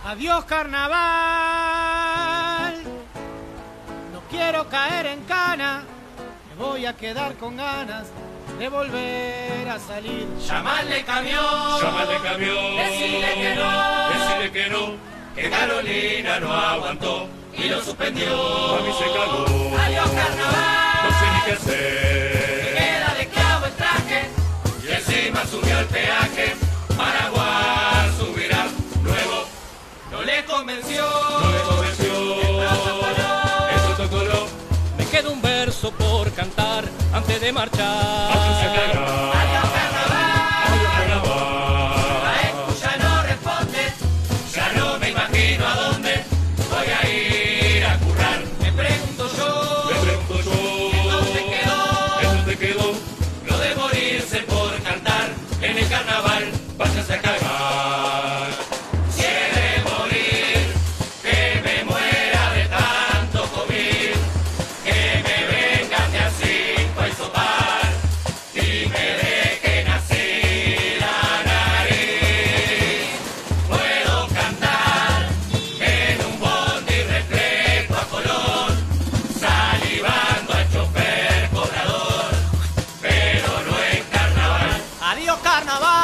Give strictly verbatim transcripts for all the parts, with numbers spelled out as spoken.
Adiós carnaval, no quiero caer en cana, me voy a quedar con ganas de volver a salir. Llamarle camión, llamarle camión, decirle que no, decirle que no, que Carolina no aguantó y lo suspendió. A mí se cagó, Adiós carnaval, no sé ni qué hacer. me queda de clavo el traje y encima subió el peaje. Paraguay subirá nuevo, no le convenció, No le convenció el protocolo. el protocolo. Me queda un verso por cantar antes de marchar. Váyanse a cagar. Adiós carnaval, Adiós carnaval. Maestro ya no responde, ya no me imagino a dónde voy a ir a currar. Me pregunto yo, Me pregunto yo, ¿en dónde quedó ¿en dónde quedó? lo de morirse por cantar en el carnaval? Váyanse a cagar. Si he de morir, que me muera de tanto comer, que me vengan de a cinco a hisopar y me dejen así la nariz. Puedo cantar en un bondi reflejo a Colón, salivando al chofer cobrador, pero no en carnaval. Adiós carnaval.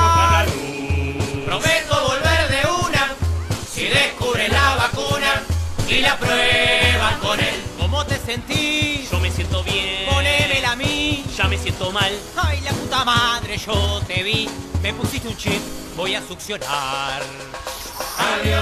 Prometo volver de una si descubren la vacuna y la prueban con él. ¿Cómo te sentís? Yo me siento bien, Ponémela a mí. ya me siento mal. Ay, la puta madre, yo te vi. Me pusiste un chip, voy a succionar. Adiós